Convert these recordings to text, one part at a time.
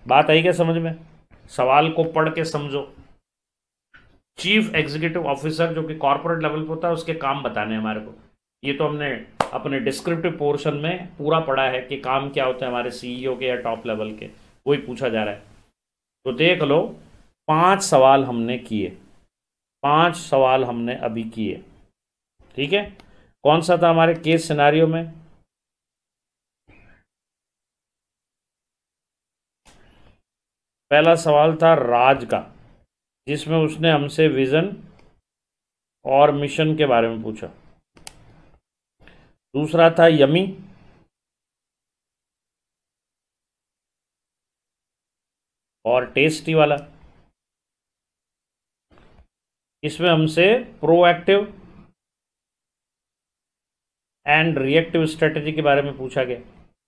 बात आई क्या समझ में? सवाल को पढ़ के समझो। चीफ एग्जीक्यूटिव ऑफिसर जो कि कॉर्पोरेट लेवल पे होता है, उसके काम बताने हैं हमारे को। ये तो हमने अपने डिस्क्रिप्टिव पोर्शन में पूरा पढ़ा है कि काम क्या होता है हमारे सीईओ के या टॉप लेवल के, वही पूछा जा रहा है। तो देख लो, 5 सवाल हमने किए, 5 सवाल हमने अभी किए, ठीक है। कौन सा था हमारे केस सिनारियो में? पहला सवाल था राज का, जिसमें उसने हमसे विजन और मिशन के बारे में पूछा। दूसरा था यमी, और टेस्टी वाला, इसमें हमसे प्रोएक्टिव एंड रिएक्टिव स्ट्रेटेजी के बारे में पूछा गया।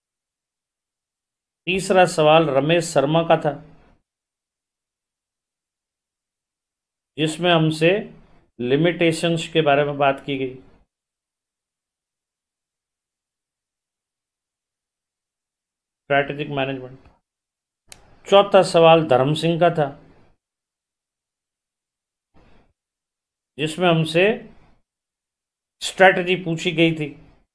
तीसरा सवाल रमेश शर्मा का था, जिसमें हमसे लिमिटेशंस के बारे में बात की गई। Strategic management. चौथा सवाल धर्म सिंह का था, जिसमें हमसे स्ट्रैटेजी पूछी गई थी,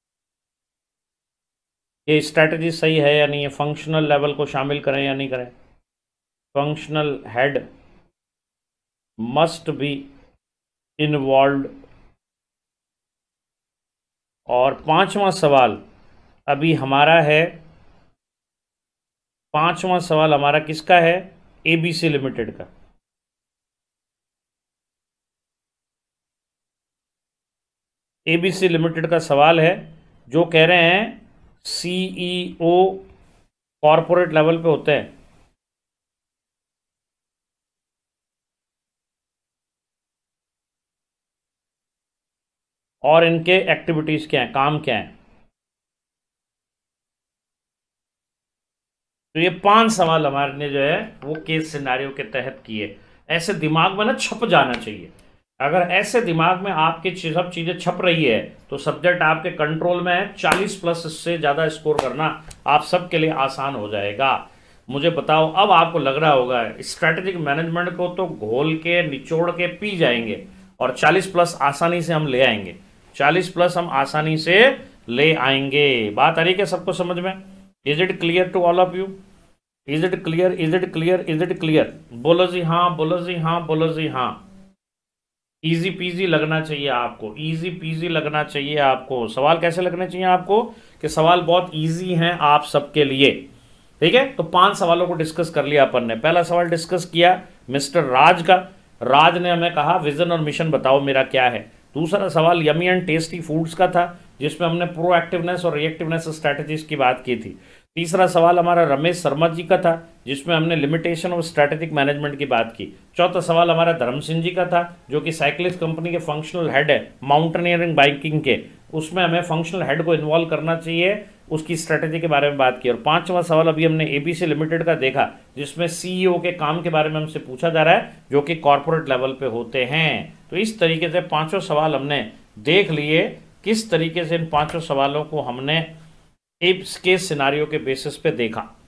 ये स्ट्रैटेजी सही है या नहीं है, फंक्शनल लेवल को शामिल करें या नहीं करें। Functional head must be involve. और पांचवा सवाल अभी हमारा है, पांचवा सवाल हमारा किसका है? एबीसी लिमिटेड का। एबीसी लिमिटेड का सवाल है, जो कह रहे हैं सीईओ कॉरपोरेट लेवल पे होते हैं, और इनके एक्टिविटीज क्या हैं, काम क्या है। तो ये 5 सवाल हमारे ने जो है वो केस सिनारियो के तहत किए। ऐसे दिमाग में ना छप जाना चाहिए। अगर ऐसे दिमाग में आपकी सब चीज़ें छप रही है तो सब्जेक्ट आपके कंट्रोल में है। 40 प्लस से ज़्यादा स्कोर करना आप सबके लिए आसान हो जाएगा। मुझे बताओ, अब आपको लग रहा होगा स्ट्रैटेजिक मैनेजमेंट को तो घोल के निचोड़ के पी जाएंगे और 40 प्लस आसानी से हम ले आएंगे। 40 प्लस हम आसानी से ले आएंगे। बात आ रही है क्या सबको समझ में? Is it clear to all of you? Is it clear? Is it clear? Is it clear? बोलो जी हाँ, बोलो जी हाँ, बोलो जी हाँ। इजी पीजी लगना चाहिए आपको, इजी पीजी लगना चाहिए आपको। सवाल कैसे लगने चाहिए आपको? कि सवाल बहुत इजी हैं आप सबके लिए, ठीक है। तो 5 सवालों को डिस्कस कर लिया अपन ने। पहला सवाल डिस्कस किया मिस्टर राज का। राज ने हमें कहा विजन और मिशन बताओ मेरा क्या है। दूसरा सवाल यमी एंड टेस्टी फूड्स का था, जिसमें हमने प्रोएक्टिवनेस और रिएक्टिवनेस स्ट्रैटेजीज की बात की थी। तीसरा सवाल हमारा रमेश शर्मा जी का था, जिसमें हमने लिमिटेशन और स्ट्रैटेजिक मैनेजमेंट की बात की। चौथा सवाल हमारा धर्म सिंह जी का था, जो कि साइकिलिस्ट कंपनी के फंक्शनल हेड है माउंटेनियरिंग बाइकिंग के। उसमें हमें फंक्शनल हेड को इन्वॉल्व करना चाहिए, उसकी स्ट्रैटेजी के बारे में बात की। और 5वां सवाल अभी हमने एबीसी लिमिटेड का देखा, जिसमें सीईओ के काम के बारे में हमसे पूछा जा रहा है, जो कि कॉर्पोरेट लेवल पे होते हैं। तो इस तरीके से 5 सवाल हमने देख लिए। किस तरीके से इन 5 सवालों को हमने इस केस सिनारियो के बेसिस पे देखा।